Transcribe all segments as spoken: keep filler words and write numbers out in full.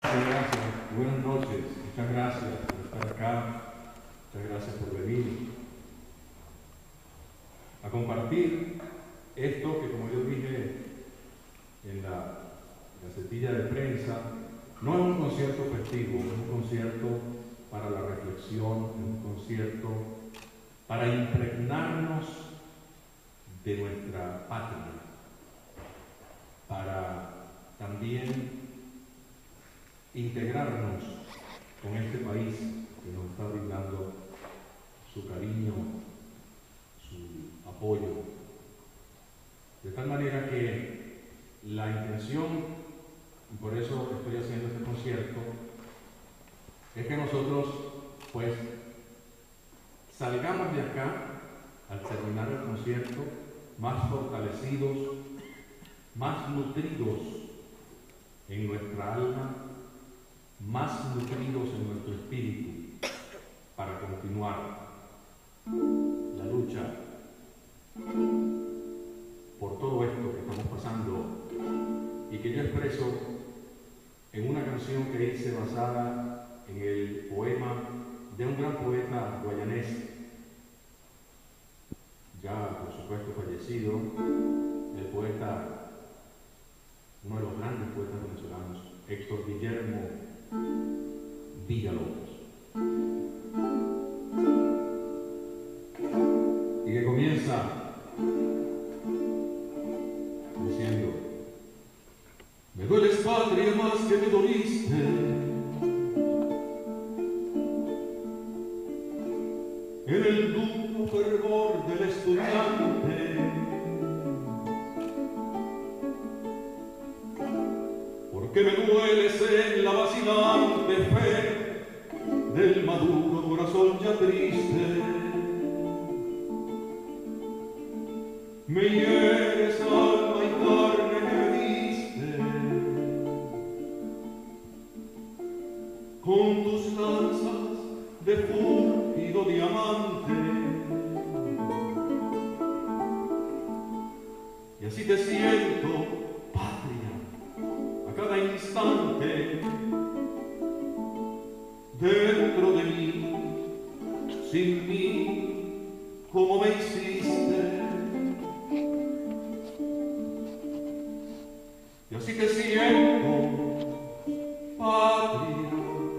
Muchas gracias, buenas noches, muchas gracias por estar acá, muchas gracias por venir a compartir esto que, como yo dije en la gacetilla de prensa, no es un concierto festivo, es un concierto para la reflexión, es un concierto para impregnarnos de nuestra patria, para también integrarnos con este país que nos está brindando su cariño, su apoyo. De tal manera que la intención, y por eso estoy haciendo este concierto, es que nosotros, pues, salgamos de acá, al terminar el concierto, más fortalecidos, más nutridos en nuestra alma, más nutridos en nuestro espíritu, para continuar la lucha por todo esto que estamos pasando y que yo expreso en una canción que hice basada en el poema de un gran poeta guayanés, ya por supuesto fallecido, el poeta, uno de los grandes poetas venezolanos, Héctor Guillermo Villalobos, y que comienza diciendo: me dueles, patria, más que me doliste, en el duro fervor del estudiante, porque me dueles en la vacilante fe del maduro corazón ya triste, me hieres alma y carne que me diste, con tus lanzas de fúlgido diamante, y así te siento, patria, a cada instante, dentro de mí, sin mí, como me hiciste, y así te siento, patria,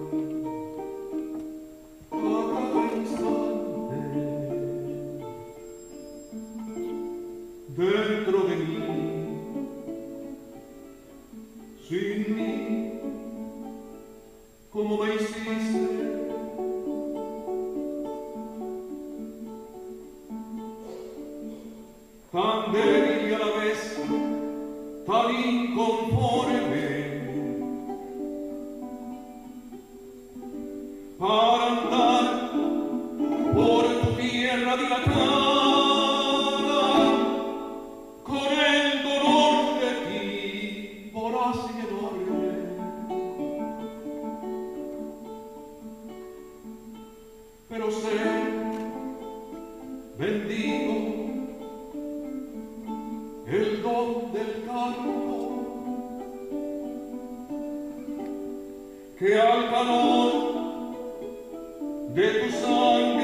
a cada instante, dentro de mí, sin mí, como me hiciste. Tan débil y a la vez tan inconforme, para andar por tu tierra dilatada, con el dolor de ti voraz y enorme. Pero sé, bendigo el don del campo, que al calor de tu sangre